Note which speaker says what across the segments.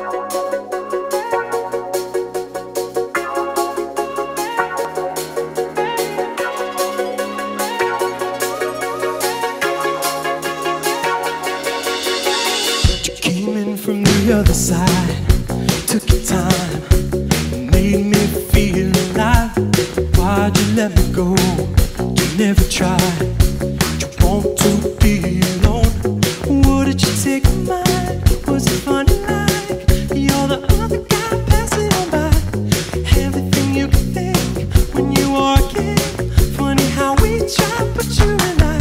Speaker 1: From the other side, took your time, made me feel alive. Why'd you let me go? You never tried. You want to be alone. What did you take of mine? Was it funny like you're the other guy passing on by? Everything you could think when you were a kid. Funny how we try to put you in line.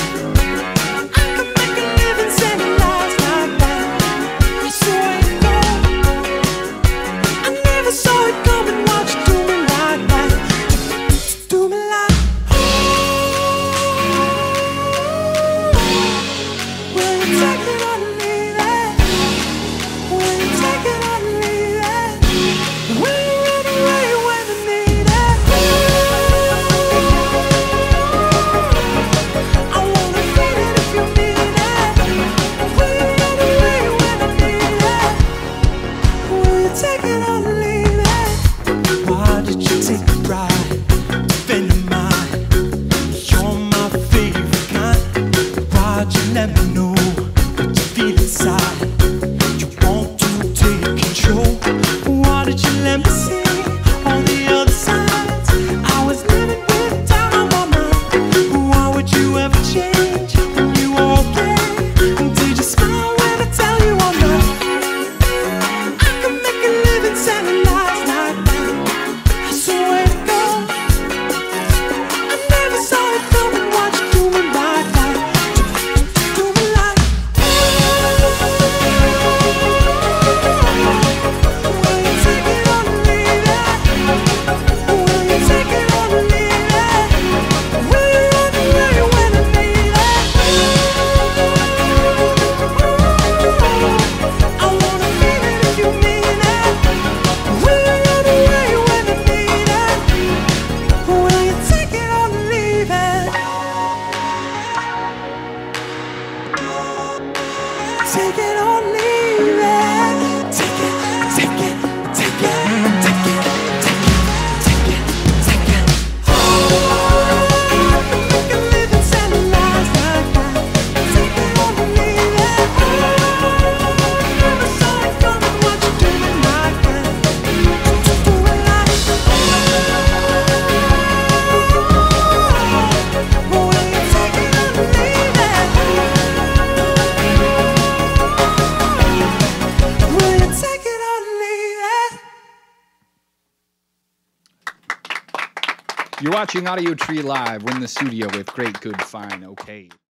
Speaker 1: Let me know what you feel inside. You want to take control. Why did you let me see on the other side? I was living with doubt on my mind. Why would you ever change when you were okay? And did you smile when I tell you I'm not? I can make a living telling lies like that. I saw where it goes. I never saw it coming. Why'd you do me like that? Take it or leave it. Take it, take it, take it, take it, take it, take it, take it. Oh, make a living telling lies like that. Take it or leave it. Oh, never saw it coming. What you doing like that? Do it like will you take it or leave it?
Speaker 2: You're watching Audiotree live. We're in the studio with Great Good Fine. Okay.